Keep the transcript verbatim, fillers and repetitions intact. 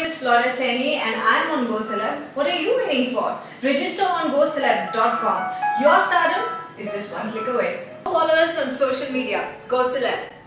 it's Flora Saini and I'm on GoCeleb. What are you waiting for? Register on Go Celeb dot com. Your stardom is just one click away. Follow us on social media. GoCeleb.